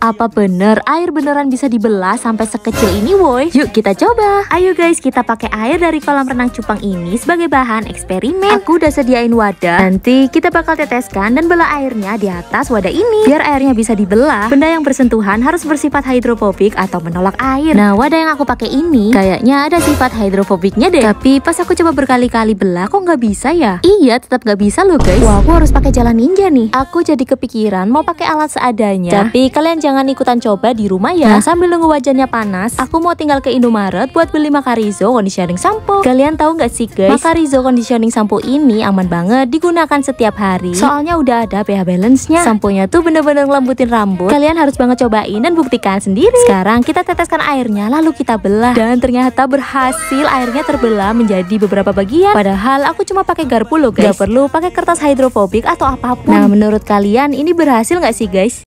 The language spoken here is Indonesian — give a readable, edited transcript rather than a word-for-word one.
Apa bener air beneran bisa dibelah sampai sekecil ini woi? Yuk kita coba. Ayo guys, kita pakai air dari kolam renang cupang ini sebagai bahan eksperimen. Aku udah sediain wadah. Nanti kita bakal teteskan dan belah airnya di atas wadah ini. Biar airnya bisa dibelah, benda yang bersentuhan harus bersifat hidrofobik atau menolak air. Nah, wadah yang aku pakai ini kayaknya ada sifat hidrofobiknya deh. Tapi pas aku coba berkali-kali belah kok nggak bisa ya? Iya, tetap nggak bisa loh guys. Wah, aku harus pakai jalan ninja nih. Aku jadi kepikiran mau pakai alat seadanya. Tapi kalian jangan ikutan coba di rumah ya. Nah, sambil nunggu wajannya panas, aku mau tinggal ke Indomaret buat beli Macarizo conditioning shampoo. Kalian tahu nggak sih guys, Macarizo conditioning shampoo ini aman banget digunakan setiap hari. Soalnya udah ada pH balance-nya. Shampoo-nya tuh bener-bener ngelembutin rambut. Kalian harus banget cobain dan buktikan sendiri. Sekarang kita teteskan airnya lalu kita belah. Dan ternyata berhasil, airnya terbelah menjadi beberapa bagian. Padahal aku cuma pakai garpu loh guys. Gak perlu pakai kertas hidrofobik atau apapun. Nah, menurut kalian ini berhasil nggak sih guys?